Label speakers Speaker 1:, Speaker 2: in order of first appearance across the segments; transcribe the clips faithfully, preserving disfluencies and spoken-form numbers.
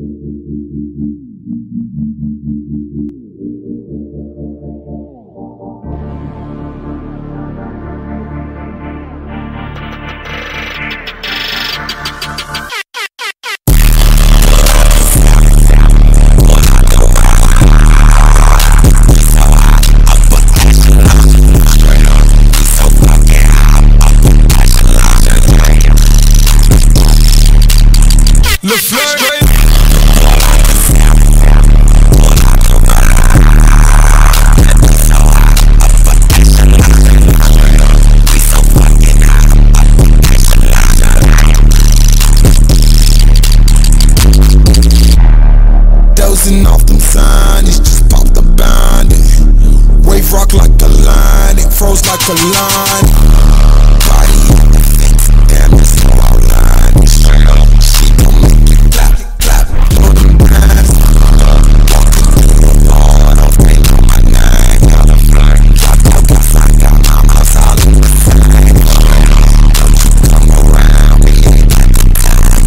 Speaker 1: Dozing off them signs, just popped the binding. Wave rock like a line, it froze like a line. Body on the fence, damn, it's so outline. Straight up, she gon' make you clap, clap, blow them bands. Walking through the wall, don't think on my name. Got a flame, drop out the sign, got my house all in the same. Don't you come around me, ain't got the time.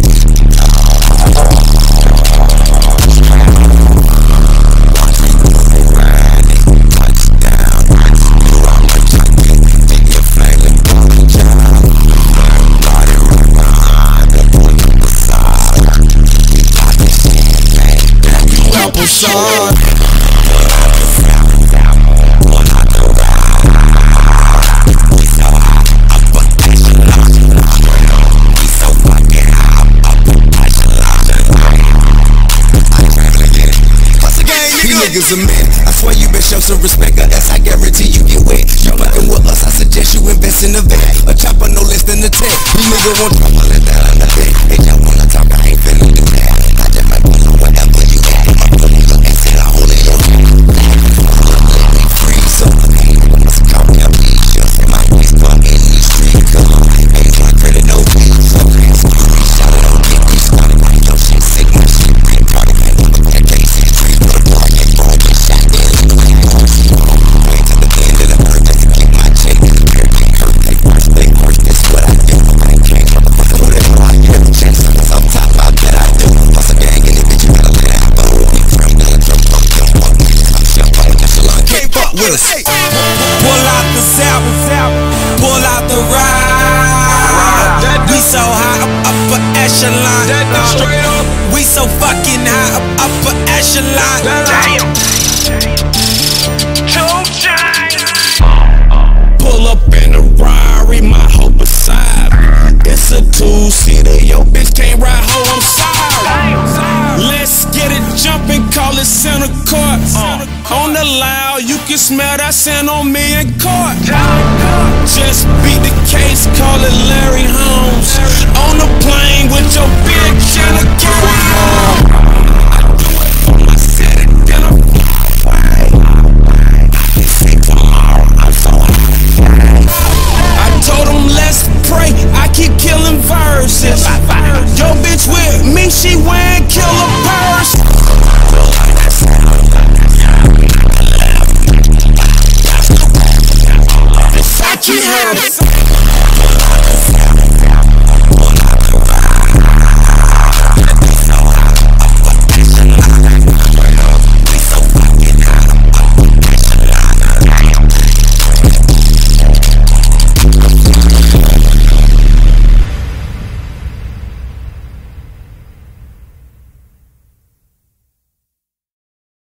Speaker 1: Shot. Niggas a man, I swear you best show some respect, or else I guarantee you get wet. You fucking with us, I suggest you invest in a vet. A chopper no less than a ten. You nigga want trouble and that on the bed. They just wanna talk, I ain't finna do that. I just might pull on whatever you got. My pull on your ass and I hold it on. Let me free, so I must call me a bitch. My waist fuck in these streets. Ain't my credit, no fees. So you shout it, don't get me started. Your shit sick, my shit bring party. Man, I'm a bad case in the street, but a party.
Speaker 2: Pull out the south, pull out the ride. We so high up upper echelon. We so fucking high up upper echelon. Damn. Pull up in a Rari, my hoe beside. It's a two-seater, your bitch can't ride, hoe, I'm sorry. Let's get it jumping, call it center court. Uh, on the loud, you can smell that scent on me in court. Just beat the case, call it Larry Holmes. On the plane with your bitch in a carry-on. I do it for my set at dinner. They say tomorrow, I'm so high. I told them let's pray, I keep killing verses. Your bitch with me, she wearing killer